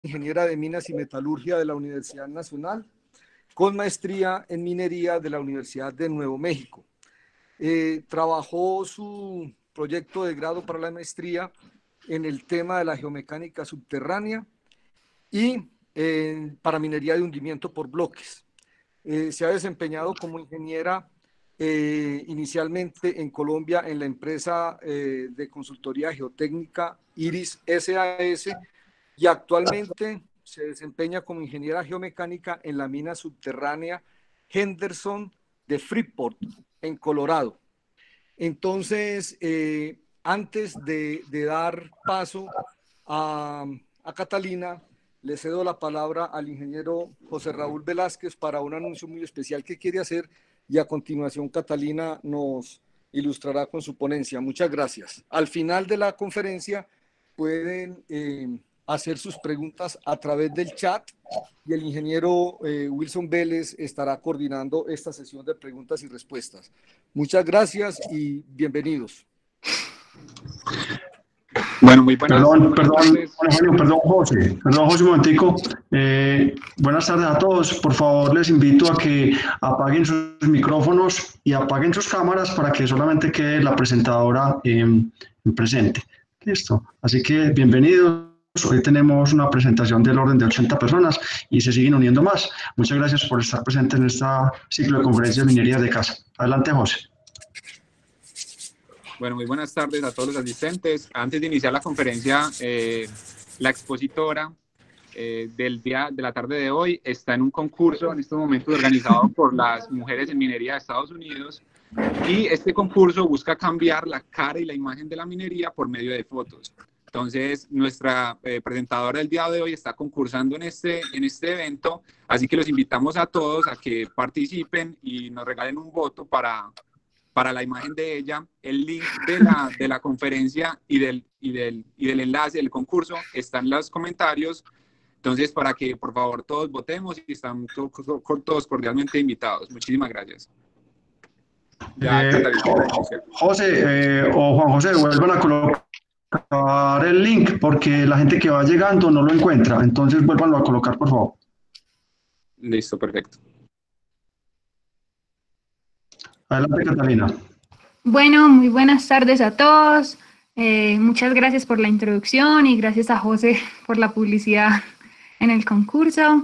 ingeniera de minas y metalurgia de la Universidad Nacional, con maestría en minería de la Universidad de Nuevo México. Trabajó su proyecto de grado para la maestría en el tema de la geomecánica subterránea y para minería de hundimiento por bloques. Se ha desempeñado como ingeniera inicialmente en Colombia en la empresa de consultoría geotécnica Iris SAS y actualmente se desempeña como ingeniera geomecánica en la mina subterránea Henderson de Freeport, en Colorado. Entonces, antes de dar paso a Catalina, le cedo la palabra al ingeniero José Raúl Velázquez para un anuncio muy especial que quiere hacer y a continuación Catalina nos ilustrará con su ponencia. Muchas gracias. Al final de la conferencia pueden hacer sus preguntas a través del chat y el ingeniero Wilson Vélez estará coordinando esta sesión de preguntas y respuestas. Muchas gracias y bienvenidos. Bueno, muy buenas Perdón, José, un momentico. Buenas tardes a todos. Por favor, les invito a que apaguen sus micrófonos y apaguen sus cámaras para que solamente quede la presentadora presente. Listo. Así que bienvenidos. Hoy tenemos una presentación del orden de 80 personas y se siguen uniendo más. Muchas gracias por estar presentes en este ciclo de conferencias de minería de casa. Adelante, José. Bueno, muy buenas tardes a todos los asistentes. Antes de iniciar la conferencia, la expositora de la tarde de hoy está en un concurso en estos momentos organizado por las mujeres en minería de Estados Unidos, y este concurso busca cambiar la cara y la imagen de la minería por medio de fotos. Entonces, nuestra presentadora del día de hoy está concursando en este evento, así que los invitamos a todos a que participen y nos regalen un voto para la imagen de ella. El link de la conferencia y del enlace del concurso está en los comentarios. Entonces, para que por favor todos votemos y están todos cordialmente invitados. Muchísimas gracias. José o Juan José, vuelvan a colocar el link porque la gente que va llegando no lo encuentra. Entonces, vuélvanlo a colocar, por favor. Listo, perfecto. Adelante, Catalina. Bueno, muy buenas tardes a todos. Muchas gracias por la introducción y gracias a José por la publicidad en el concurso.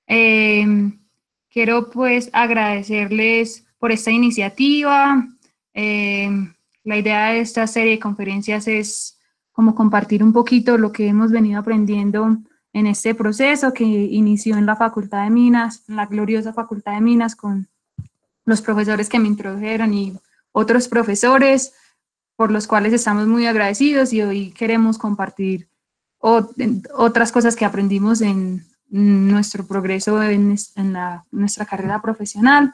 Quiero pues agradecerles por esta iniciativa. La idea de esta serie de conferencias es como compartir un poquito lo que hemos venido aprendiendo en este proceso que inició en la Facultad de Minas, en la gloriosa Facultad de Minas, con los profesores que me introdujeron y otros profesores por los cuales estamos muy agradecidos, y hoy queremos compartir otras cosas que aprendimos en nuestro progreso en nuestra carrera profesional.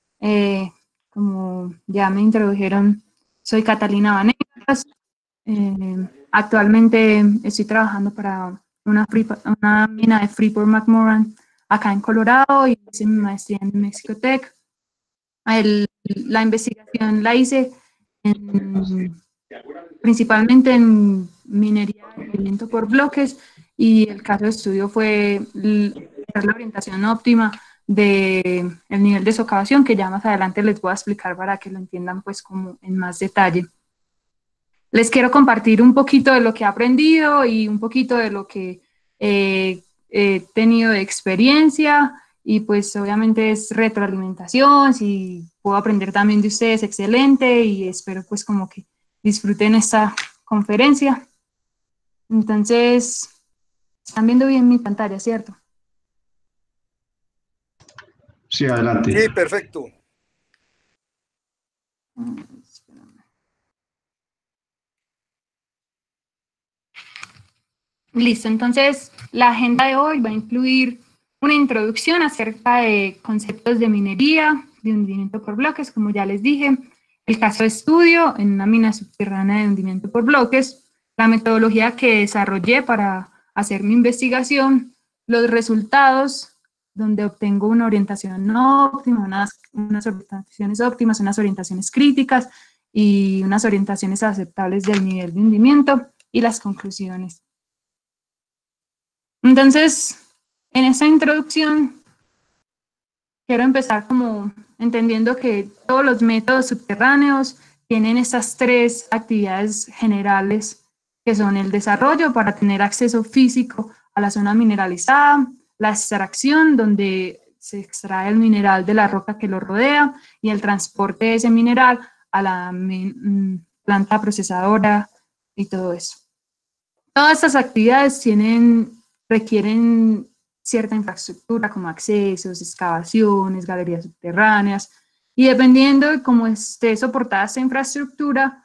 Como ya me introdujeron, soy Catalina Vanegas. Actualmente estoy trabajando para una mina de Freeport-McMoRan acá en Colorado y hice mi maestría en Mexico Tech. La investigación la hice principalmente en minería de hundimiento por bloques, y el caso de estudio fue la orientación óptima del nivel de socavación, que ya más adelante les voy a explicar para que lo entiendan pues como en más detalle. Les quiero compartir un poquito de lo que he aprendido y un poquito de lo que he tenido de experiencia. Y pues obviamente es retroalimentación, si puedo aprender también de ustedes, excelente, y espero pues como que disfruten esta conferencia. Entonces, están viendo bien mi pantalla, ¿cierto? Sí, adelante. Sí, perfecto. Listo, entonces la agenda de hoy va a incluir una introducción acerca de conceptos de minería, de hundimiento por bloques, como ya les dije, el caso de estudio en una mina subterránea de hundimiento por bloques, la metodología que desarrollé para hacer mi investigación, los resultados, donde obtengo una orientación óptima, unas orientaciones óptimas, unas orientaciones críticas y unas orientaciones aceptables del nivel de hundimiento, y las conclusiones. Entonces, en esta introducción, quiero empezar como entendiendo que todos los métodos subterráneos tienen estas tres actividades generales, que son el desarrollo para tener acceso físico a la zona mineralizada, la extracción, donde se extrae el mineral de la roca que lo rodea, y el transporte de ese mineral a la planta procesadora y todo eso. Todas estas actividades requieren cierta infraestructura como accesos, excavaciones, galerías subterráneas, y dependiendo de cómo esté soportada esta infraestructura,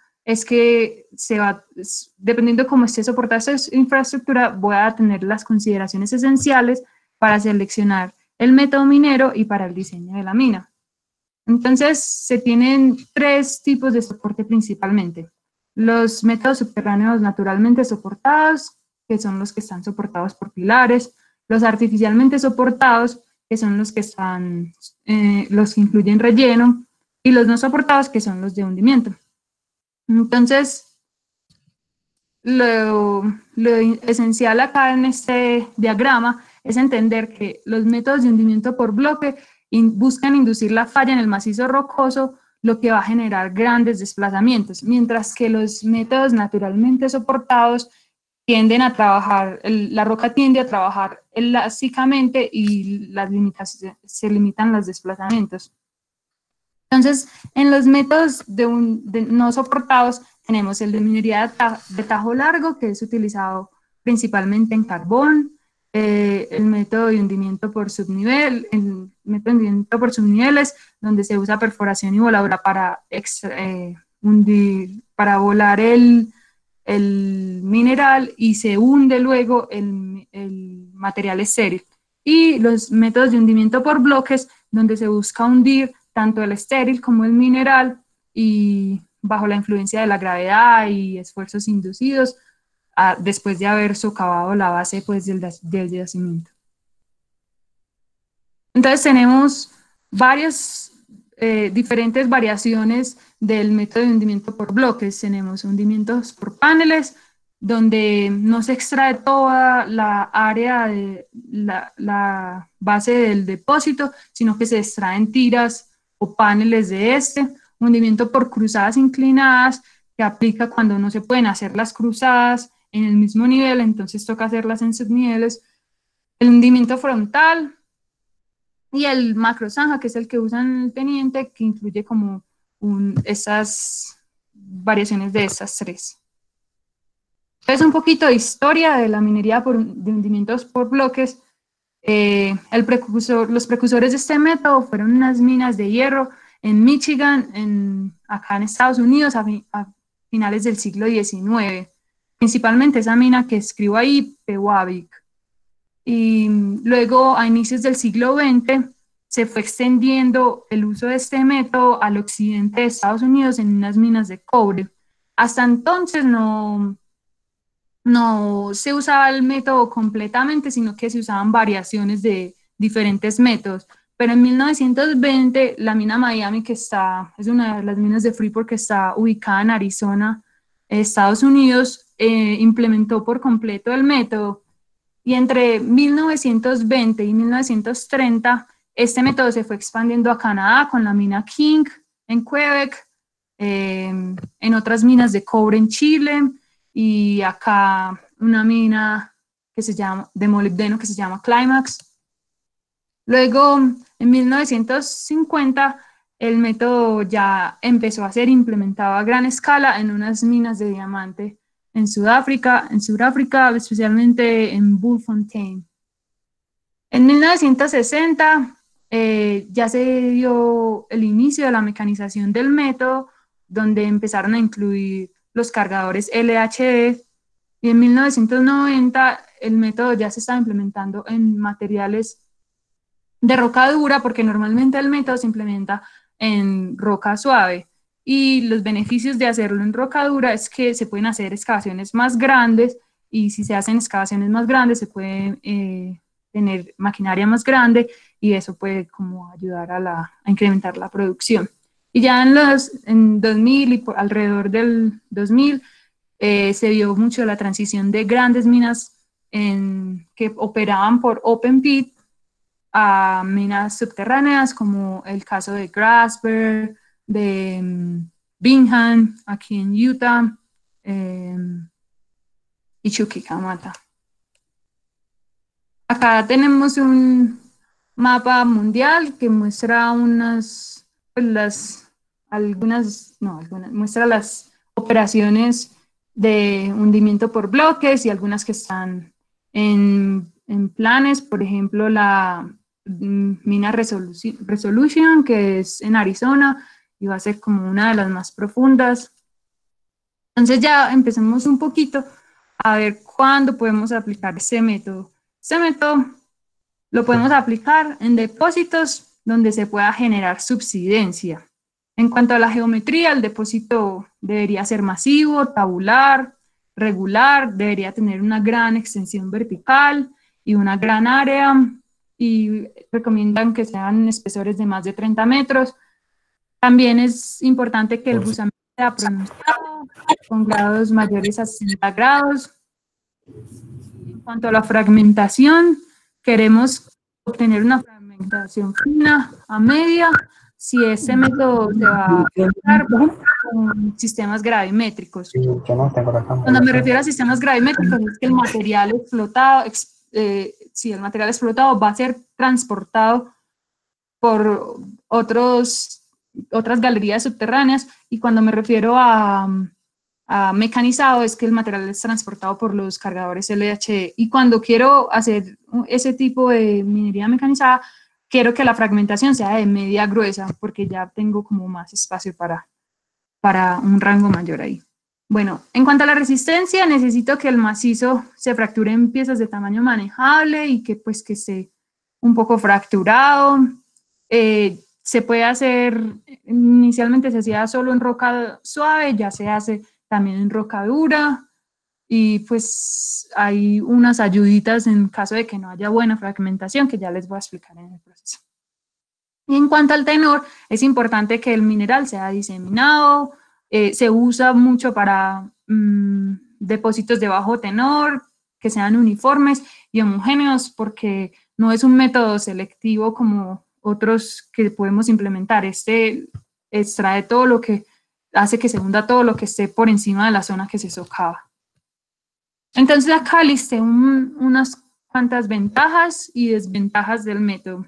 dependiendo de cómo esté soportada esta infraestructura, voy a tener las consideraciones esenciales para seleccionar el método minero y para el diseño de la mina. Entonces, se tienen tres tipos de soporte principalmente. Los métodos subterráneos naturalmente soportados, que son los que están soportados por pilares; los artificialmente soportados, que son los que incluyen relleno; y los no soportados, que son los de hundimiento. Entonces, lo esencial acá en este diagrama es entender que los métodos de hundimiento por bloque buscan inducir la falla en el macizo rocoso, lo que va a generar grandes desplazamientos, mientras que los métodos naturalmente soportados tienden a trabajar, la roca tiende a trabajar elásticamente y se limitan los desplazamientos. Entonces, en los métodos no soportados tenemos el de minería de tajo largo, que es utilizado principalmente en carbón; el método de hundimiento por subnivel, el método de hundimiento por subniveles, donde se usa perforación y voladura para volar el mineral y se hunde luego el material estéril; y los métodos de hundimiento por bloques, donde se busca hundir tanto el estéril como el mineral, y bajo la influencia de la gravedad y esfuerzos inducidos, después de haber socavado la base pues, del yacimiento. Entonces tenemos varias diferentes variaciones del método de hundimiento por bloques. Tenemos hundimientos por paneles, donde no se extrae toda la área de la base del depósito, sino que se extraen tiras o paneles de este. Hundimiento por cruzadas inclinadas, que aplica cuando no se pueden hacer las cruzadas en el mismo nivel, entonces toca hacerlas en subniveles. El hundimiento frontal y el macrozanja, que es el que usan el teniente, que incluye como esas variaciones de esas tres. Entonces, un poquito de historia de la minería de hundimientos por bloques. Los precursores de este método fueron unas minas de hierro en Michigan, acá en Estados Unidos, a finales del siglo XIX. Principalmente esa mina que escribo ahí, Pewabic. Y luego, a inicios del siglo XX, se fue extendiendo el uso de este método al occidente de Estados Unidos en unas minas de cobre. Hasta entonces no se usaba el método completamente, sino que se usaban variaciones de diferentes métodos. Pero en 1920, la mina Miami, que es una de las minas de Freeport que está ubicada en Arizona, Estados Unidos, implementó por completo el método. Y entre 1920 y 1930, este método se fue expandiendo a Canadá con la mina King en Quebec, en otras minas de cobre en Chile, y acá una mina de molibdeno que se llama Climax. Luego, en 1950, el método ya empezó a ser implementado a gran escala en unas minas de diamante en Sudáfrica, especialmente en Bultfontein. En 1960 ya se dio el inicio de la mecanización del método, donde empezaron a incluir los cargadores LHD, y en 1990 el método ya se estaba implementando en materiales de roca dura, porque normalmente el método se implementa en roca suave. Y los beneficios de hacerlo en roca dura es que se pueden hacer excavaciones más grandes, y si se hacen excavaciones más grandes se puede tener maquinaria más grande, y eso puede como ayudar a incrementar la producción. Y ya en 2000 y alrededor del 2000 se vio mucho la transición de grandes minas que operaban por open pit a minas subterráneas, como el caso de Grasberg, de Bingham, aquí en Utah, y Chuquicamata. Acá tenemos un mapa mundial que muestra muestra las operaciones de hundimiento por bloques y algunas que están en planes, por ejemplo, la mina Resolution, que es en Arizona, y va a ser como una de las más profundas. Entonces ya empecemos un poquito a ver cuándo podemos aplicar ese método. Este método lo podemos aplicar en depósitos donde se pueda generar subsidencia. En cuanto a la geometría, el depósito debería ser masivo, tabular, regular, debería tener una gran extensión vertical y una gran área, y recomiendan que sean espesores de más de 30 metros. También es importante que el buzamiento sea pronunciado, con grados mayores a 60 grados. En cuanto a la fragmentación, queremos obtener una fragmentación fina a media, si ese método se va a aplicar con sistemas gravimétricos. Cuando me refiero a sistemas gravimétricos, es que el material explotado, el material explotado va a ser transportado por otras galerías subterráneas, y cuando me refiero a mecanizado es que el material es transportado por los cargadores LHD. Y cuando quiero hacer ese tipo de minería mecanizada, quiero que la fragmentación sea de media gruesa, porque ya tengo como más espacio para un rango mayor ahí. Bueno, en cuanto a la resistencia, necesito que el macizo se fracture en piezas de tamaño manejable y que pues que esté un poco fracturado. Se puede hacer, inicialmente se hacía solo en roca suave, ya se hace también en roca dura, y pues hay unas ayuditas en caso de que no haya buena fragmentación, que ya les voy a explicar en el proceso. Y en cuanto al tenor, es importante que el mineral sea diseminado, se usa mucho para depósitos de bajo tenor, que sean uniformes y homogéneos, porque no es un método selectivo como otros que podemos implementar. Este extrae todo lo que hace que se hunda todo lo que esté por encima de la zona que se socava. Entonces acá listé unas cuantas ventajas y desventajas del método.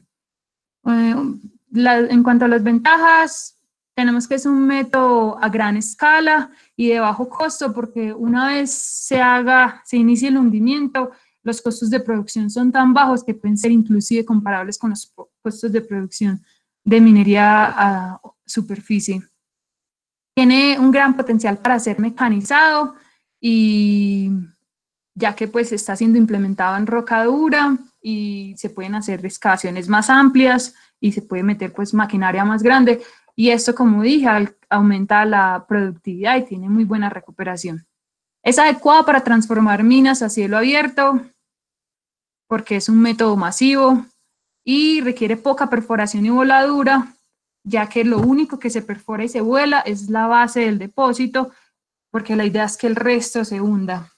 En cuanto a las ventajas, tenemos que es un método a gran escala y de bajo costo, porque una vez se inicie el hundimiento, los costos de producción son tan bajos que pueden ser inclusive comparables con los costos de producción de minería a superficie. Tiene un gran potencial para ser mecanizado, y ya que pues está siendo implementado en roca dura y se pueden hacer excavaciones más amplias y se puede meter pues maquinaria más grande, y esto, como dije, aumenta la productividad y tiene muy buena recuperación. Es adecuado para transformar minas a cielo abierto porque es un método masivo y requiere poca perforación y voladura, ya que lo único que se perfora y se vuela es la base del depósito, porque la idea es que el resto se hunda.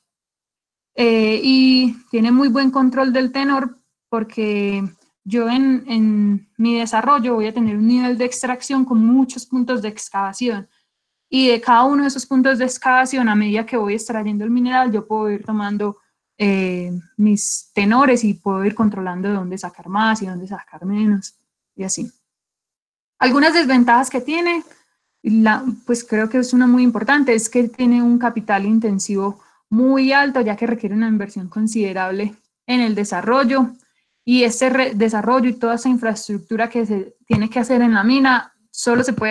Y tiene muy buen control del tenor, porque yo en mi desarrollo voy a tener un nivel de extracción con muchos puntos de excavación, y de cada uno de esos puntos de excavación, a medida que voy extrayendo el mineral, yo puedo ir tomando mis tenores y puedo ir controlando de dónde sacar más y dónde sacar menos, y así. Algunas desventajas que tiene, pues creo que es una muy importante, es que tiene un capital intensivo muy alto, ya que requiere una inversión considerable en el desarrollo, y este desarrollo y toda esa infraestructura que se tiene que hacer en la mina solo se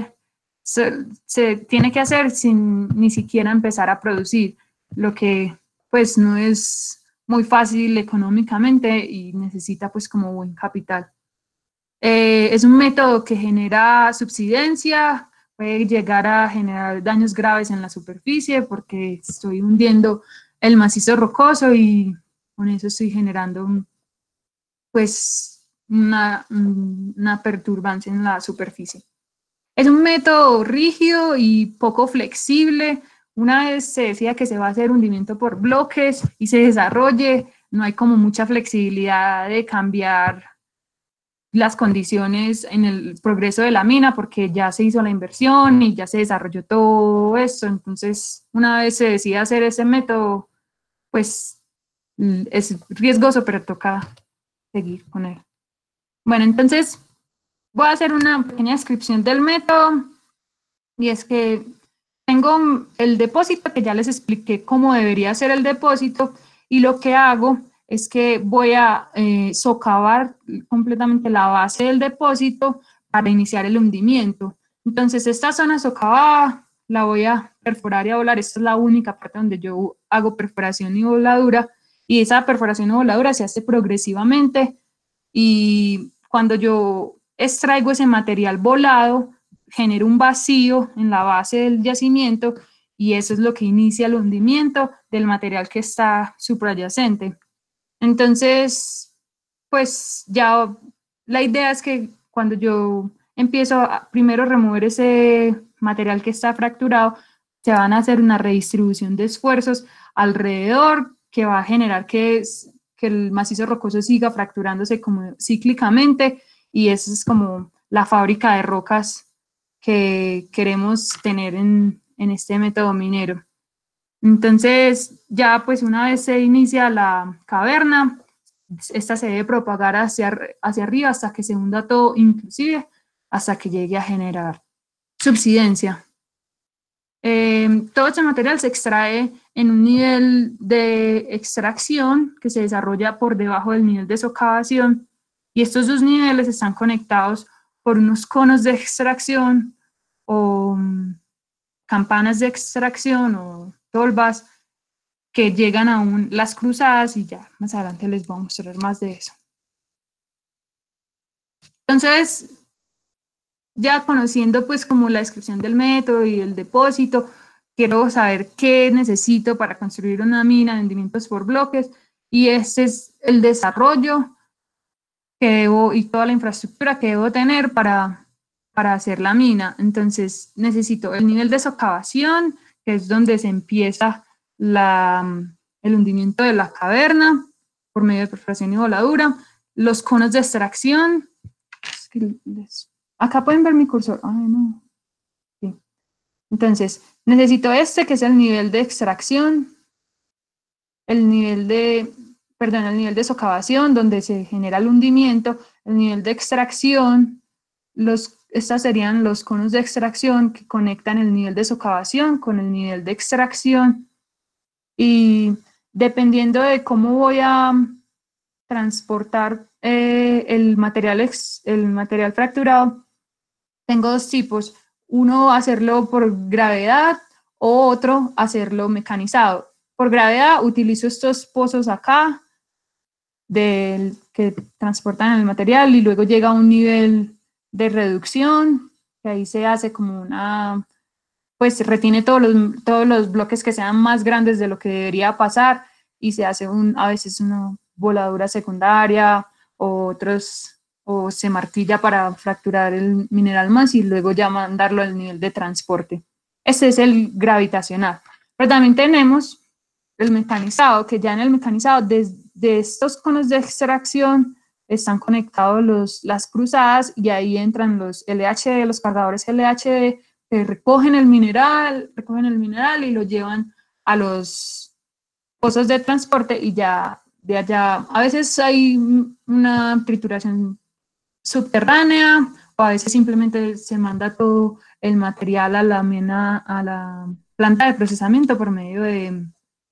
tiene que hacer sin ni siquiera empezar a producir, lo que pues no es muy fácil económicamente y necesita pues como buen capital. Es un método que genera subsidencia, puede llegar a generar daños graves en la superficie porque estoy hundiendo el macizo rocoso y con eso estoy generando pues una perturbancia en la superficie. Es un método rígido y poco flexible, una vez se decía que se va a hacer hundimiento por bloques y se desarrolle, no hay como mucha flexibilidad de cambiar las condiciones en el progreso de la mina porque ya se hizo la inversión y ya se desarrolló todo esto. Entonces, una vez se decide hacer ese método, pues es riesgoso, pero toca seguir con él. Bueno, entonces voy a hacer una pequeña descripción del método, y es que tengo el depósito, que ya les expliqué cómo debería ser el depósito, y lo que hago es que voy a socavar completamente la base del depósito para iniciar el hundimiento. Entonces, esta zona socavada la voy a perforar y a volar. Esta es la única parte donde yo hago perforación y voladura, y esa perforación y voladura se hace progresivamente, y cuando yo extraigo ese material volado, genero un vacío en la base del yacimiento, y eso es lo que inicia el hundimiento del material que está suprayacente. Entonces, pues ya la idea es que cuando yo empiezo a primero remover ese material que está fracturado, se van a hacer una redistribución de esfuerzos alrededor que va a generar que el macizo rocoso siga fracturándose como cíclicamente, y esa es como la fábrica de rocas que queremos tener en este método minero. Entonces, ya pues una vez se inicia la caverna, esta se debe propagar hacia arriba hasta que se hunda todo, inclusive hasta que llegue a generar subsidencia. Todo ese material se extrae en un nivel de extracción que se desarrolla por debajo del nivel de socavación, y estos dos niveles están conectados por unos conos de extracción o campanas de extracción o tolvas que llegan a las cruzadas, y ya más adelante les voy a mostrar más de eso. Entonces, ya conociendo pues como la descripción del método y el depósito, quiero saber qué necesito para construir una mina de hundimientos por bloques, y este es el desarrollo que debo y toda la infraestructura que debo tener para hacer la mina. Entonces necesito el nivel de socavación, que es donde se empieza el hundimiento de la caverna por medio de perforación y voladura, los conos de extracción. Acá pueden ver mi cursor. Ay, no. Sí. Entonces, necesito que es el nivel de extracción, el nivel de socavación, donde se genera el hundimiento, el nivel de extracción. Estos serían los conos de extracción que conectan el nivel de socavación con el nivel de extracción, y dependiendo de cómo voy a transportar el material fracturado, tengo dos tipos: uno hacerlo por gravedad o otro hacerlo mecanizado. Por gravedad utilizo estos pozos acá que transportan el material, y luego llega a un nivel de reducción, que ahí se hace como pues retiene todos los bloques que sean más grandes de lo que debería pasar, y se hace a veces una voladura secundaria o se martilla para fracturar el mineral más y luego ya mandarlo al nivel de transporte. Este es el gravitacional. Pero también tenemos el mecanizado, que ya en el mecanizado, de estos conos de extracción están conectados las cruzadas, y ahí entran los LHD, los cargadores LHD, que recogen el mineral y lo llevan a los pozos de transporte, y ya de allá a veces hay una trituración subterránea, o a veces simplemente se manda todo el material a la planta de procesamiento por medio de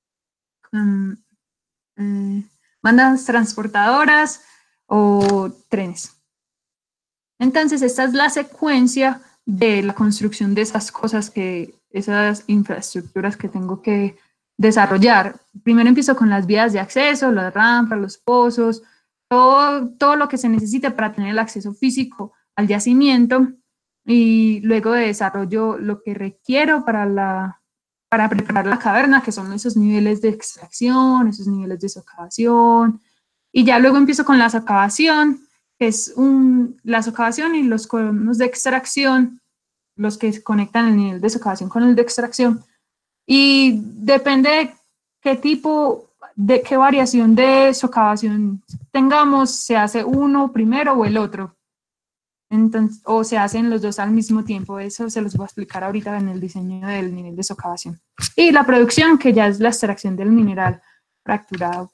bandas transportadoras o trenes. Entonces, esta es la secuencia de la construcción de esas esas infraestructuras que tengo que desarrollar. Primero empiezo con las vías de acceso, las rampas, los pozos, todo lo que se necesite para tener el acceso físico al yacimiento, y luego desarrollo lo que requiero para preparar la caverna, que son esos niveles de extracción, esos niveles de socavación, y ya luego empiezo con la socavación, que es la socavación y los conos de extracción, los que conectan el nivel de socavación con el de extracción, Y depende de qué tipo, de qué variación de socavación tengamos, se hace uno primero o el otro. Entonces, o se hacen los dos al mismo tiempo. Eso se los voy a explicar ahorita en el diseño del nivel de socavación. Y la producción, que ya es la extracción del mineral fracturado.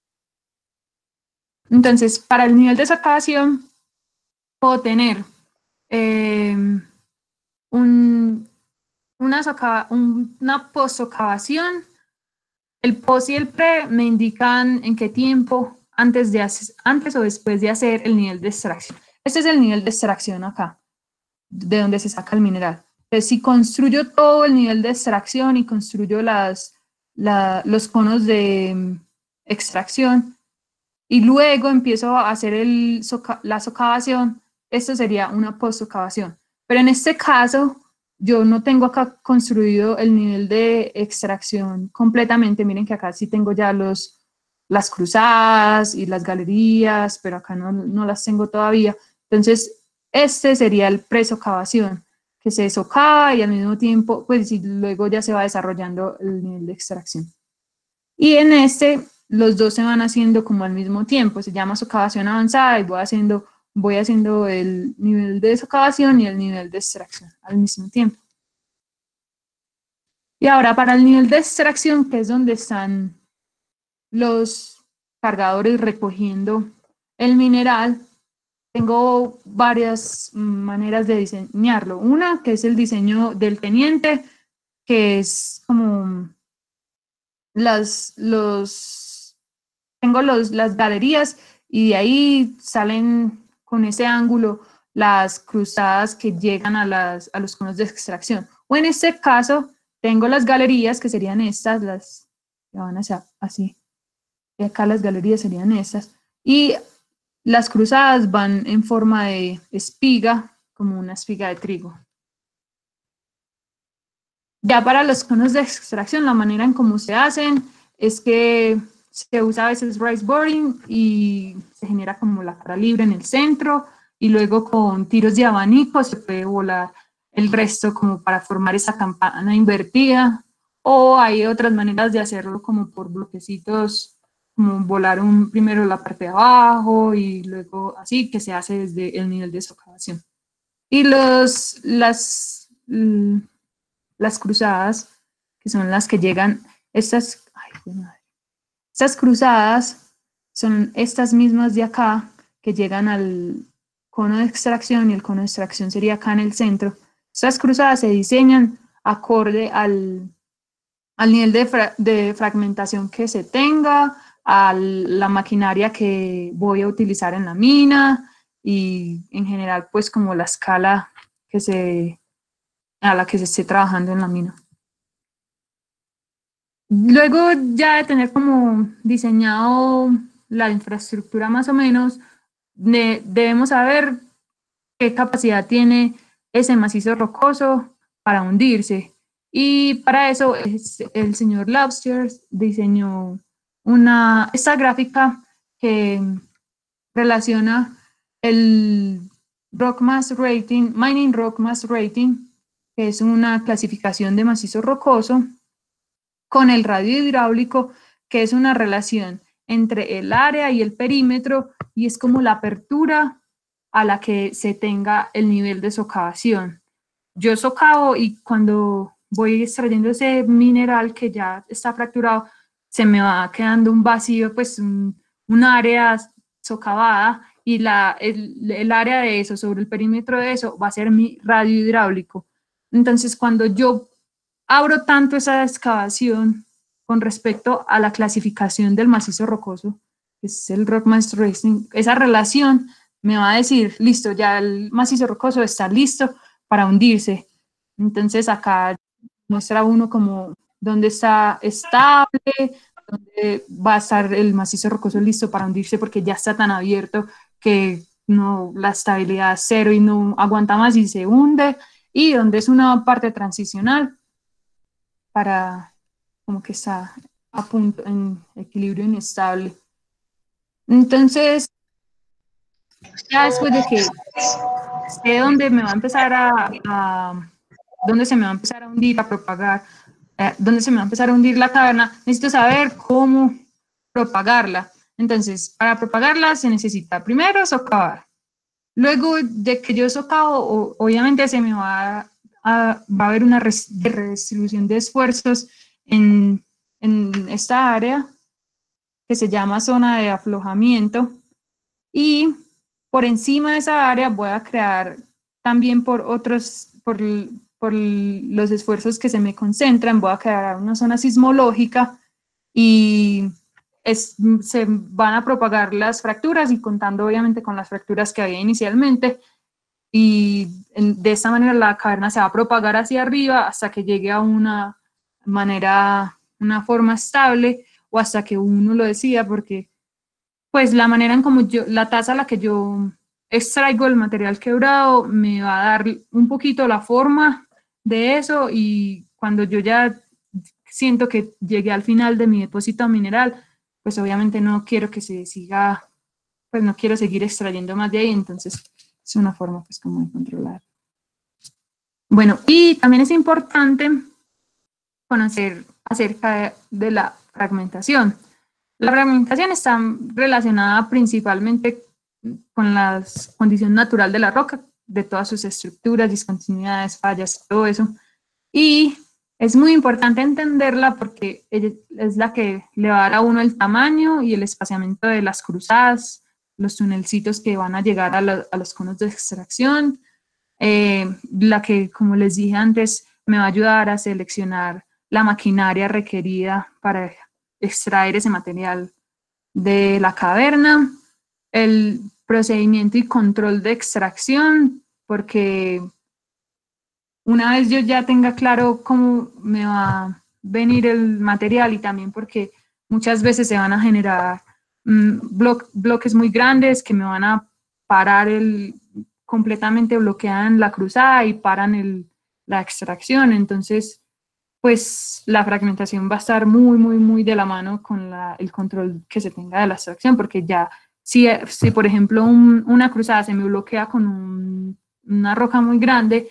Entonces, para el nivel de socavación, puedo tener una post-socavación. El post y el pre me indican en qué tiempo, antes o después de hacer el nivel de extracción. Este es el nivel de extracción acá, de donde se saca el mineral. Entonces, si construyo todo el nivel de extracción y construyo los conos de extracción y luego empiezo a hacer la socavación, esto sería una post-socavación. Pero en este caso, yo no tengo acá construido el nivel de extracción completamente. Miren que acá sí tengo ya las cruzadas y las galerías, pero acá no las tengo todavía. Entonces, este sería el pre-socavación, que se socava y al mismo tiempo, pues y luego ya se va desarrollando el nivel de extracción. Y en este, los dos se van haciendo como al mismo tiempo, se llama socavación avanzada y voy haciendo el nivel de socavación y el nivel de extracción al mismo tiempo. Y ahora para el nivel de extracción, que es donde están los cargadores recogiendo el mineral, tengo varias maneras de diseñarlo. Una, que es el diseño del teniente, que es como tengo las galerías y de ahí salen con ese ángulo las cruzadas que llegan a los conos de extracción. O en este caso, tengo las galerías, que serían estas, las que van hacia así. Y acá las galerías serían estas. Y las cruzadas van en forma de espiga, como una espiga de trigo. Ya para los conos de extracción, la manera en cómo se hacen es que se usa a veces rice boring y se genera como la cara libre en el centro y luego con tiros de abanico se puede volar el resto como para formar esa campana invertida, o hay otras maneras de hacerlo como por bloquecitos, como volar primero la parte de abajo y luego así, que se hace desde el nivel de socavación. Y las cruzadas, que son las que llegan, estas cruzadas son estas mismas de acá, que llegan al cono de extracción, y el cono de extracción sería acá en el centro. Estas cruzadas se diseñan acorde al nivel de fragmentación que se tenga, a la maquinaria que voy a utilizar en la mina, y en general pues como la escala a la que se esté trabajando en la mina. Luego ya de tener como diseñado la infraestructura más o menos, debemos saber qué capacidad tiene ese macizo rocoso para hundirse. Y para eso el señor Lobster diseñó esta gráfica que relaciona el Rock Mass Rating, Mining Rock Mass Rating, que es una clasificación de macizo rocoso, con el radio hidráulico, que es una relación entre el área y el perímetro, y es como la apertura a la que se tenga el nivel de socavación. Yo socavo y cuando voy extrayendo ese mineral que ya está fracturado, se me va quedando un vacío, pues un área socavada, y el área de eso, sobre el perímetro de eso, va a ser mi radio hidráulico. Entonces, cuando yo abro tanto esa excavación con respecto a la clasificación del macizo rocoso, que es el Rock Mass Rating, esa relación me va a decir, listo, ya el macizo rocoso está listo para hundirse. Entonces acá muestra uno como dónde está estable, dónde va a estar el macizo rocoso listo para hundirse porque ya está tan abierto que la estabilidad es cero y no aguanta más y se hunde, y donde es una parte transicional para como que está a punto, en equilibrio inestable. Entonces, ya después de que sé dónde me va a empezar dónde se me va a empezar a hundir, a propagar donde se me va a empezar a hundir la caverna, necesito saber cómo propagarla. Entonces, para propagarla se necesita primero socavar. Luego de que yo socavo, obviamente se me va a haber una redistribución de esfuerzos en esta área que se llama zona de aflojamiento, y por encima de esa área voy a crear también por los esfuerzos que se me concentran, voy a crear una zona sismológica y se van a propagar las fracturas, y contando obviamente con las fracturas que había inicialmente, y de esta manera la caverna se va a propagar hacia arriba hasta que llegue a una forma estable, o hasta que uno lo decida, porque pues la manera en como la tasa a la que yo extraigo el material quebrado me va a dar un poquito la forma de eso, y cuando yo ya siento que llegué al final de mi depósito mineral, pues obviamente no quiero que se siga, pues no quiero seguir extrayendo más de ahí, entonces es una forma pues como de controlar. Bueno, y también es importante conocer acerca de la fragmentación. La fragmentación está relacionada principalmente con la condición natural de la roca, de todas sus estructuras, discontinuidades, fallas, todo eso. Y es muy importante entenderla porque es la que le va a dar a uno el tamaño y el espaciamiento de las cruzadas, los tunelcitos que van a llegar a los conos de extracción, la que, como les dije antes, me va a ayudar a seleccionar la maquinaria requerida para extraer ese material de la caverna, el procedimiento y control de extracción, porque una vez yo ya tenga claro cómo me va a venir el material, y también porque muchas veces se van a generar bloques muy grandes que me van a parar completamente bloquean la cruzada y paran la extracción. Entonces, pues la fragmentación va a estar muy, muy, muy de la mano con el control que se tenga de la extracción, porque ya si por ejemplo una cruzada se me bloquea con una roca muy grande,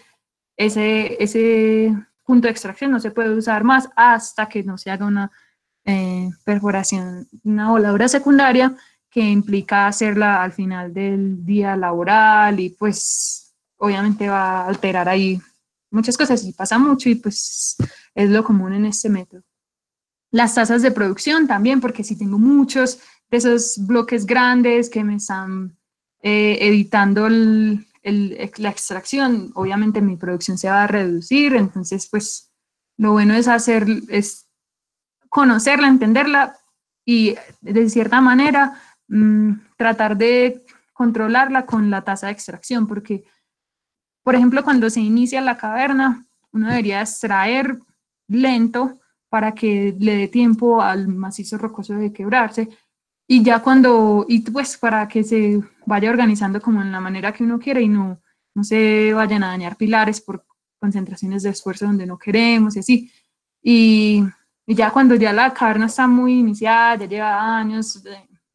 ese punto de extracción no se puede usar más hasta que no se haga una perforación, una voladura secundaria, que implica hacerla al final del día laboral, y pues obviamente va a alterar ahí muchas cosas, y pasa mucho, y pues es lo común en este método. Las tasas de producción también, porque si tengo muchos de esos bloques grandes que me están evitando la extracción, obviamente mi producción se va a reducir. Entonces, pues lo bueno es conocerla, entenderla, y de cierta manera tratar de controlarla con la tasa de extracción, porque, por ejemplo, cuando se inicia la caverna, uno debería extraer lento para que le dé tiempo al macizo rocoso de quebrarse, y ya pues para que se vaya organizando como en la manera que uno quiere, y no se vayan a dañar pilares por concentraciones de esfuerzo donde no queremos, y así. Y ya cuando ya la caverna está muy iniciada, ya lleva años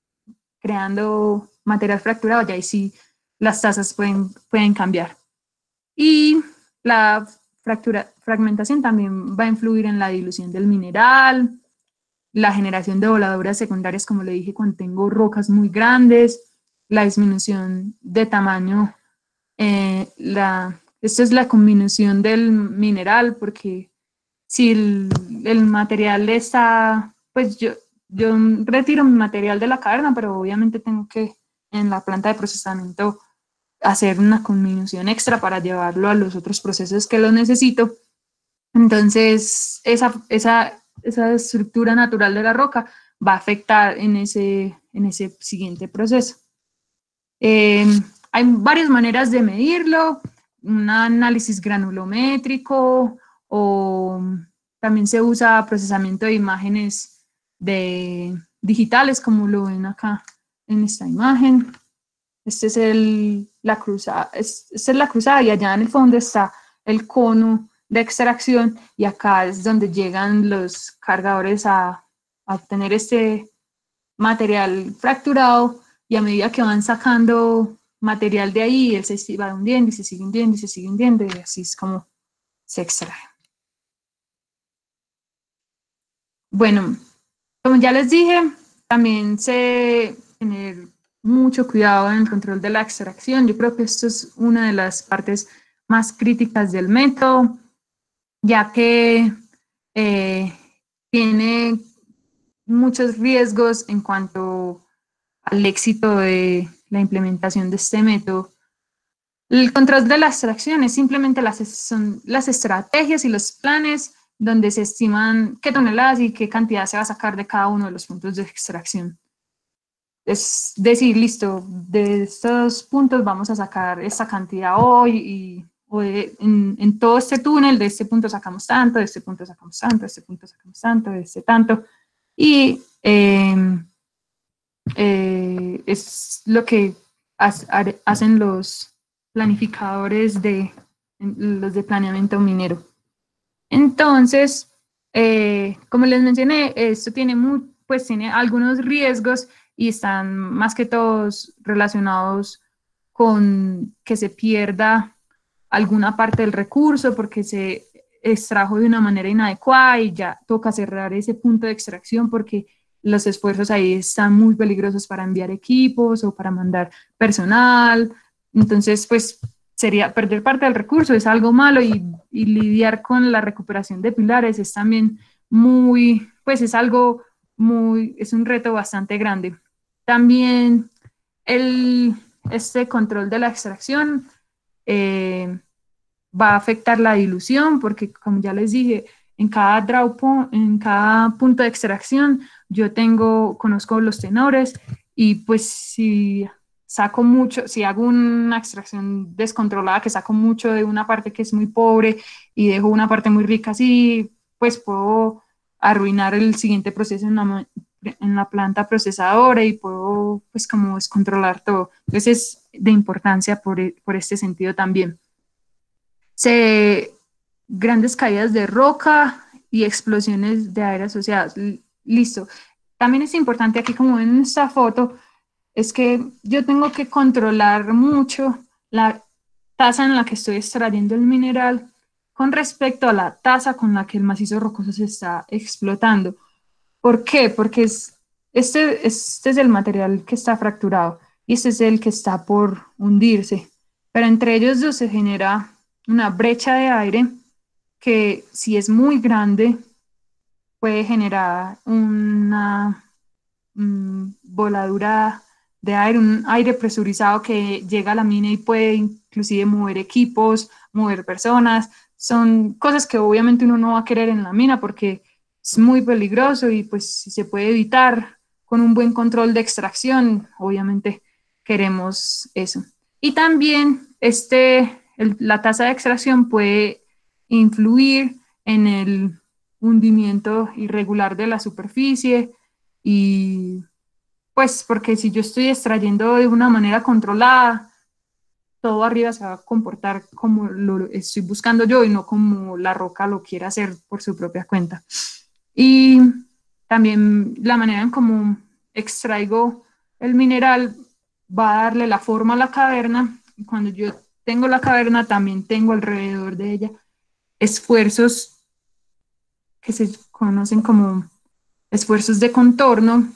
creando material fracturado, ya ahí sí las tasas pueden cambiar. Y la fragmentación también va a influir en la dilución del mineral, la generación de voladuras secundarias, como le dije, cuando tengo rocas muy grandes, la disminución de tamaño, esto es la combinación del mineral, porque si el material está, pues yo retiro mi material de la caverna, pero obviamente tengo que en la planta de procesamiento hacer una combinación extra para llevarlo a los otros procesos que lo necesito. Entonces, esa estructura natural de la roca va a afectar en ese siguiente proceso. Hay varias maneras de medirlo, un análisis granulométrico, o también se usa procesamiento de imágenes digitales, como lo ven acá en esta imagen. Esta es la cruzada, y allá en el fondo está el cono de extracción, y acá es donde llegan los cargadores a obtener este material fracturado, y a medida que van sacando material de ahí, él se va hundiendo y se sigue hundiendo y se sigue hundiendo, y así es como se extrae. Bueno, como ya les dije, también se tener mucho cuidado en el control de la extracción. Yo creo que esto es una de las partes más críticas del método, ya que tiene muchos riesgos en cuanto al éxito de la implementación de este método. El control de la extracción es simplemente son las estrategias y los planes donde se estiman qué toneladas y qué cantidad se va a sacar de cada uno de los puntos de extracción. Es decir, listo, de estos puntos vamos a sacar esta cantidad hoy en todo este túnel, de este punto sacamos tanto, de este punto sacamos tanto, de este punto sacamos tanto, de este tanto. Y es lo que hacen los planificadores los de planeamiento minero. Entonces, como les mencioné, esto tiene algunos riesgos y están más que todos relacionados con que se pierda alguna parte del recurso porque se extrajo de una manera inadecuada y ya toca cerrar ese punto de extracción porque los esfuerzos ahí están muy peligrosos para enviar equipos o para mandar personal. Entonces, pues sería perder parte del recurso, es algo malo y lidiar con la recuperación de pilares es también es un reto bastante grande. También este control de la extracción va a afectar la dilución porque, como ya les dije, en cada punto de extracción yo conozco los tenores y pues si hago una extracción descontrolada que saco mucho de una parte que es muy pobre y dejo una parte muy rica así, pues puedo arruinar el siguiente proceso en la planta procesadora y puedo pues como descontrolar todo. Entonces es de importancia por este sentido también. Grandes caídas de roca y explosiones de aire asociadas. Listo. También es importante aquí, como ven en esta foto, es que yo tengo que controlar mucho la tasa en la que estoy extrayendo el mineral con respecto a la tasa con la que el macizo rocoso se está explotando. ¿Por qué? Porque este es el material que está fracturado y este es el que está por hundirse. Pero entre ellos dos se genera una brecha de aire que, si es muy grande, puede generar una voladura de aire, un aire presurizado que llega a la mina y puede inclusive mover equipos, mover personas. Son cosas que obviamente uno no va a querer en la mina porque es muy peligroso y pues si se puede evitar con un buen control de extracción, obviamente queremos eso. Y también la tasa de extracción puede influir en el hundimiento irregular de la superficie y pues porque si yo estoy extrayendo de una manera controlada, todo arriba se va a comportar como lo estoy buscando yo y no como la roca lo quiere hacer por su propia cuenta. Y también la manera en cómo extraigo el mineral va a darle la forma a la caverna. Y cuando yo tengo la caverna, también tengo alrededor de ella esfuerzos que se conocen como esfuerzos de contorno,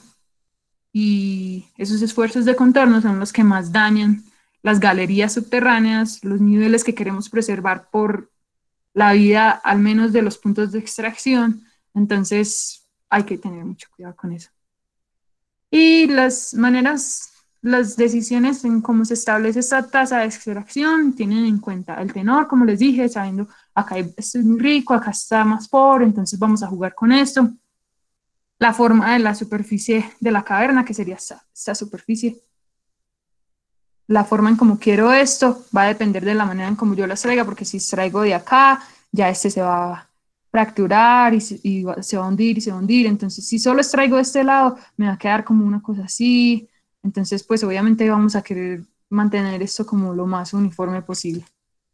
y esos esfuerzos de contorno son los que más dañan las galerías subterráneas, los niveles que queremos preservar por la vida, al menos de los puntos de extracción. Entonces hay que tener mucho cuidado con eso. Y las decisiones en cómo se establece esta tasa de extracción tienen en cuenta el tenor, como les dije, sabiendo acá esto es muy rico, acá está más pobre, entonces vamos a jugar con esto. La forma de la superficie de la caverna, que sería esta superficie. La forma en cómo quiero esto va a depender de la manera en cómo yo lo extraiga, porque si extraigo de acá, ya se va a fracturar y se va a hundir y se va a hundir. Entonces, si solo extraigo de este lado, me va a quedar como una cosa así. Entonces, pues obviamente vamos a querer mantener esto como lo más uniforme posible.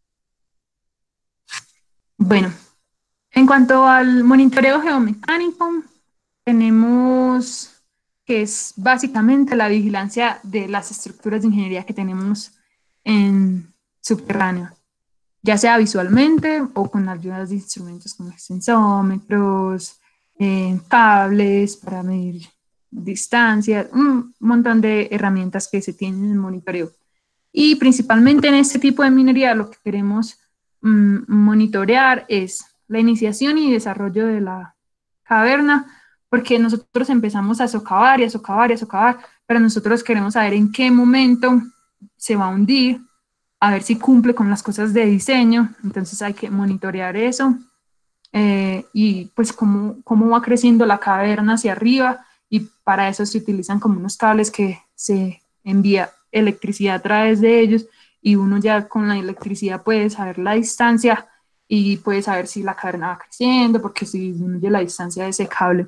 Bueno, en cuanto al monitoreo geomecánico, tenemos que es básicamente la vigilancia de las estructuras de ingeniería que tenemos en subterráneo, ya sea visualmente o con ayudas de instrumentos como extensómetros, cables para medir distancias, un montón de herramientas que se tienen en el monitoreo. Y principalmente en este tipo de minería lo que queremos monitorear es la iniciación y desarrollo de la caverna, porque nosotros empezamos a socavar y a socavar y a socavar, pero nosotros queremos saber en qué momento se va a hundir, a ver si cumple con las cosas de diseño, entonces hay que monitorear eso, y pues cómo va creciendo la caverna hacia arriba, y para eso se utilizan como unos cables que se envía electricidad a través de ellos, y uno ya con la electricidad puede saber la distancia y puede saber si la caverna va creciendo, porque si disminuye la distancia de ese cable.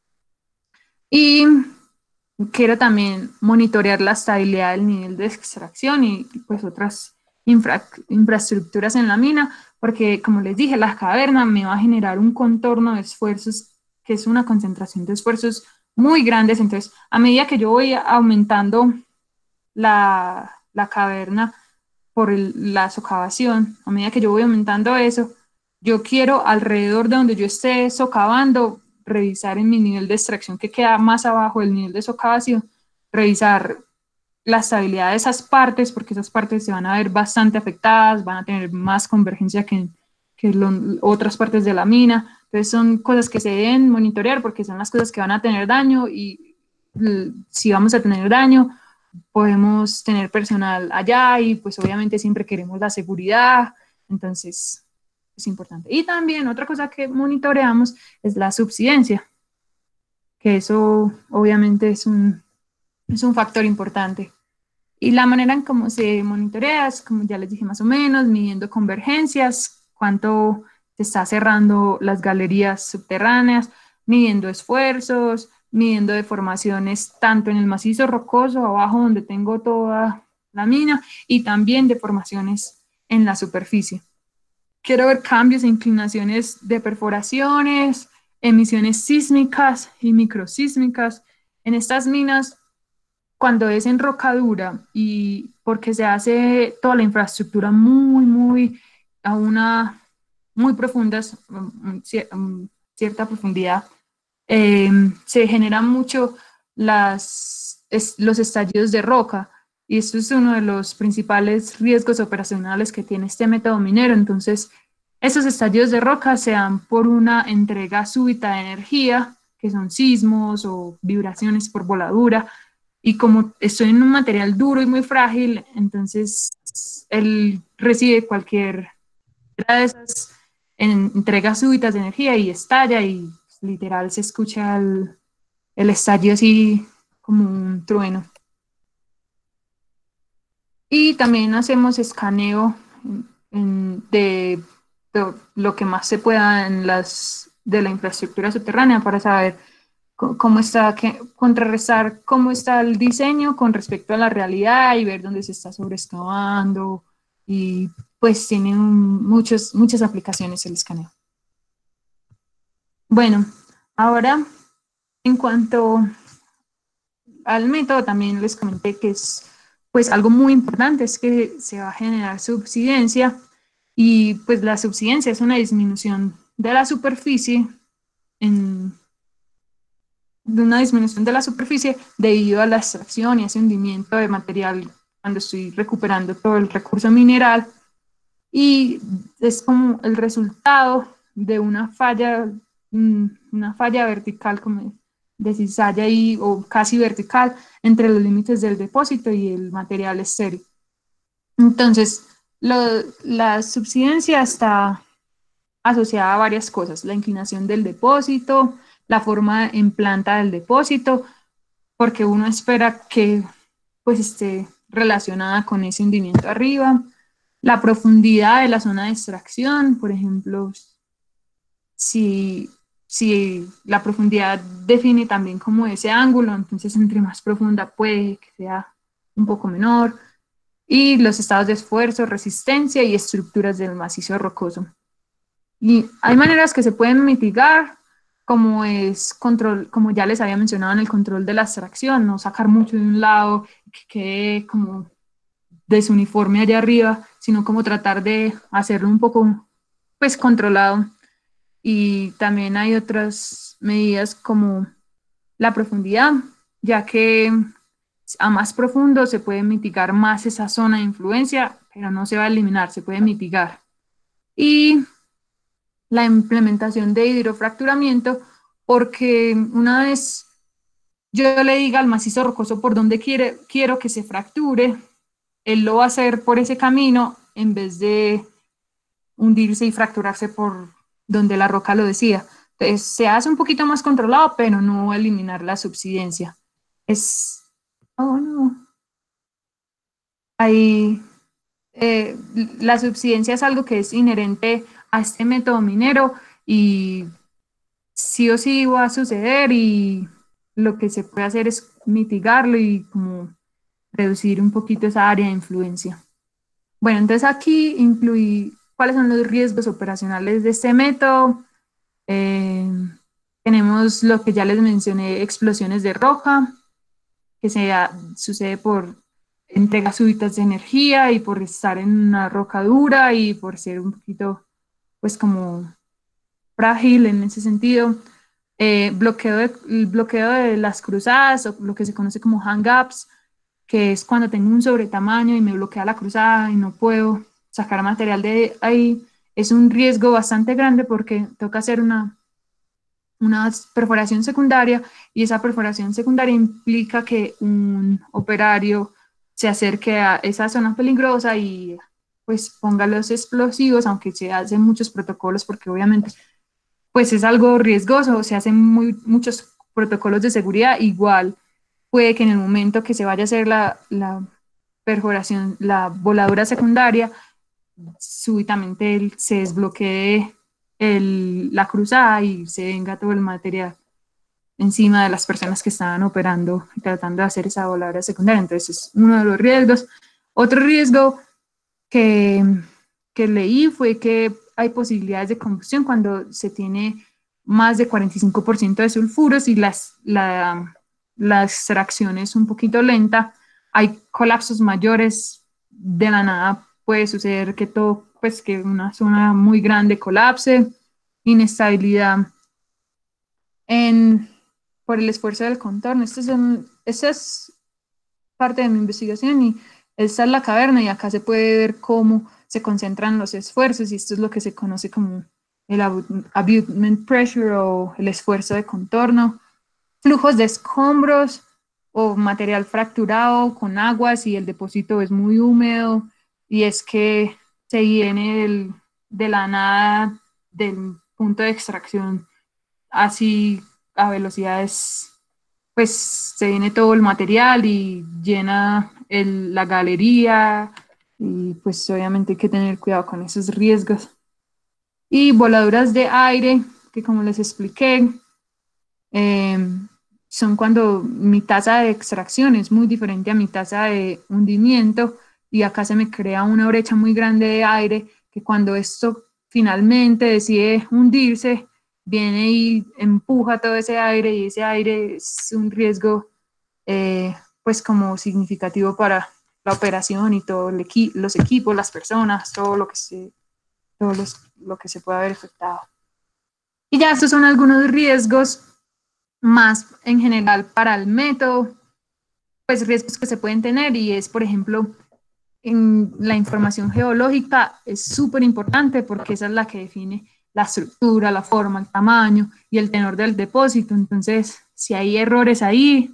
Y quiero también monitorear la estabilidad del nivel de extracción y pues otras infraestructuras en la mina, porque como les dije, la caverna me va a generar un contorno de esfuerzos, que es una concentración de esfuerzos muy grandes. Entonces, a medida que yo voy aumentando la caverna por la socavación, a medida que yo voy aumentando eso, yo quiero alrededor de donde yo esté socavando, revisar en mi nivel de extracción que queda más abajo del nivel de socavación, revisar la estabilidad de esas partes, porque esas partes se van a ver bastante afectadas, van a tener más convergencia que otras partes de la mina. Entonces son cosas que se deben monitorear porque son las cosas que van a tener daño, y si vamos a tener daño, podemos tener personal allá y pues obviamente siempre queremos la seguridad, entonces es importante. Y también otra cosa que monitoreamos es la subsidencia, que eso obviamente es un factor importante. Y la manera en cómo se monitorea es, como ya les dije más o menos, midiendo convergencias, cuánto se está cerrando las galerías subterráneas, midiendo esfuerzos, midiendo deformaciones tanto en el macizo rocoso abajo donde tengo toda la mina, y también deformaciones en la superficie. Quiero ver cambios e inclinaciones de perforaciones, emisiones sísmicas y microsísmicas. En estas minas, cuando es en roca dura y porque se hace toda la infraestructura a una muy profundas, cierta profundidad, se generan mucho los estallidos de roca, y esto es uno de los principales riesgos operacionales que tiene este método minero. Entonces, esos estallidos de roca se dan por una entrega súbita de energía, que son sismos o vibraciones por voladura, y como estoy en un material duro y muy frágil, entonces él recibe cualquier de esas entregas súbitas de energía y estalla, y literal se escucha el estallido así como un trueno. Y también hacemos escaneo de lo que más se pueda de la infraestructura subterránea, para saber cómo está, contrarrestar cómo está el diseño con respecto a la realidad y ver dónde se está sobreexcavando, y pues tiene muchas aplicaciones el escaneo. Bueno, ahora en cuanto al método, también les comenté que es pues algo muy importante, es que se va a generar subsidencia, y pues la subsidencia es una disminución de la superficie debido a la extracción y ese hundimiento de material cuando estoy recuperando todo el recurso mineral, y es como el resultado de una falla vertical, como de cizalla o casi vertical, entre los límites del depósito y el material estéril. Entonces, la subsidencia está asociada a varias cosas: la inclinación del depósito, la forma en planta del depósito, porque uno espera que pues esté relacionada con ese hundimiento arriba, la profundidad de la zona de extracción, por ejemplo, si la profundidad define también como ese ángulo, entonces entre más profunda puede que sea un poco menor, y los estados de esfuerzo, resistencia y estructuras del macizo rocoso. Y hay maneras que se pueden mitigar, como es control, como ya les había mencionado, en el control de la extracción, no sacar mucho de un lado, que quede como desuniforme allá arriba, sino como tratar de hacerlo un poco pues controlado. y también hay otras medidas como la profundidad, ya que a más profundo se puede mitigar más esa zona de influencia, pero no se va a eliminar, se puede mitigar. Y la implementación de hidrofracturamiento, porque una vez yo le diga al macizo rocoso por dónde quiero que se fracture, él lo va a hacer por ese camino en vez de hundirse y fracturarse por donde la roca lo decía. Entonces se hace un poquito más controlado, pero no eliminar la subsidencia. Es, oh no, hay, la subsidencia es algo que es inherente a este método minero y sí o sí va a suceder y lo que se puede hacer es mitigarlo y como reducir un poquito esa área de influencia. Bueno, entonces aquí incluí cuáles son los riesgos operacionales de este método. Eh, Tenemos lo que ya les mencioné, explosiones de roca, que sucede por entregas súbitas de energía y por estar en una roca dura y por ser un poquito, pues como frágil en ese sentido. El bloqueo de las cruzadas, o lo que se conoce como hang-ups, que es cuando tengo un sobretamaño y me bloquea la cruzada y no puedo sacar material de ahí. Es un riesgo bastante grande porque toca hacer una perforación secundaria y esa perforación secundaria implica que un operario se acerque a esa zona peligrosa y pues ponga los explosivos, aunque se hacen muchos protocolos porque obviamente pues es algo riesgoso, se hacen muchos protocolos de seguridad, igual puede que en el momento que se vaya a hacer la perforación, la voladura secundaria, súbitamente se desbloquee la cruzada y se venga todo el material encima de las personas que estaban operando y tratando de hacer esa voladura secundaria. Entonces es uno de los riesgos. Otro riesgo que, que leí fue que hay posibilidades de combustión cuando se tiene más de 45% de sulfuros y la extracción es un poquito lenta. Hay colapsos mayores, de la nada puede suceder que todo, pues que una zona muy grande colapse, inestabilidad en, por el esfuerzo del contorno. Esta es parte de mi investigación y esta es la caverna y acá se puede ver cómo se concentran los esfuerzos y esto es lo que se conoce como el abutment pressure o el esfuerzo de contorno. Flujos de escombros o material fracturado con aguas y el depósito es muy húmedo y es que se viene de la nada del punto de extracción así a velocidades, pues se viene todo el material y llena la galería y pues obviamente hay que tener cuidado con esos riesgos. Y voladuras de aire, que como les expliqué, eh, son cuando mi tasa de extracción es muy diferente a mi tasa de hundimiento y acá se me crea una brecha muy grande de aire que cuando esto finalmente decide hundirse, viene y empuja todo ese aire y ese aire es un riesgo pues como significativo para la operación y todo los equipos, las personas, lo que se puede haber afectado. Y ya estos son algunos riesgos más en general para el método, pues riesgos que se pueden tener y es, por ejemplo, en la información geológica es súper importante porque esa es la que define la estructura, la forma, el tamaño y el tenor del depósito. Entonces, si hay errores ahí,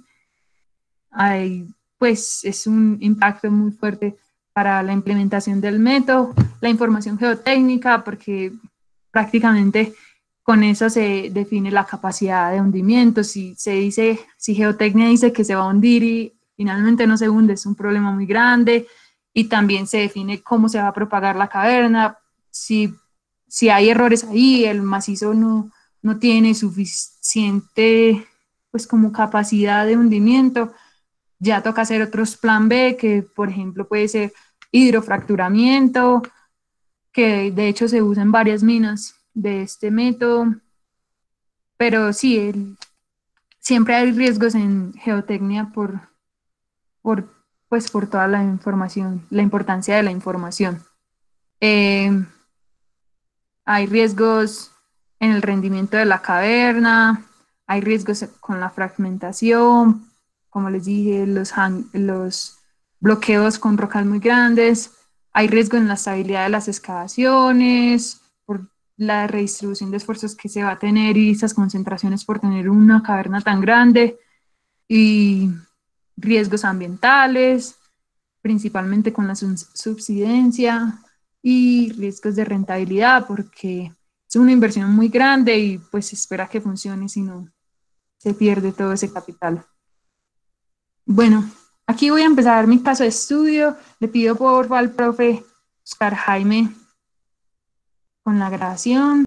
pues es un impacto muy fuerte para la implementación del método. La información geotécnica, porque prácticamente con eso se define la capacidad de hundimiento. Si geotecnia dice que se va a hundir y finalmente no se hunde, es un problema muy grande. Y también se define cómo se va a propagar la caverna. Si hay errores ahí, el macizo no tiene suficiente, pues como capacidad de hundimiento, ya toca hacer otros plan B, que por ejemplo puede ser hidrofracturamiento, que de hecho se usa en varias minas de este método, pero sí, siempre hay riesgos en geotecnia por, pues por toda la información, la importancia de la información. Hay riesgos en el rendimiento de la caverna, hay riesgos con la fragmentación, como les dije, los bloqueos con rocas muy grandes, hay riesgo en la estabilidad de las excavaciones, por la redistribución de esfuerzos que se va a tener y esas concentraciones por tener una caverna tan grande, y riesgos ambientales, principalmente con la subsidencia, y riesgos de rentabilidad, porque es una inversión muy grande y pues se espera que funcione, si no se pierde todo ese capital. Bueno, aquí voy a empezar mi caso de estudio. Le pido por favor al profe Oscar Jaime con la grabación.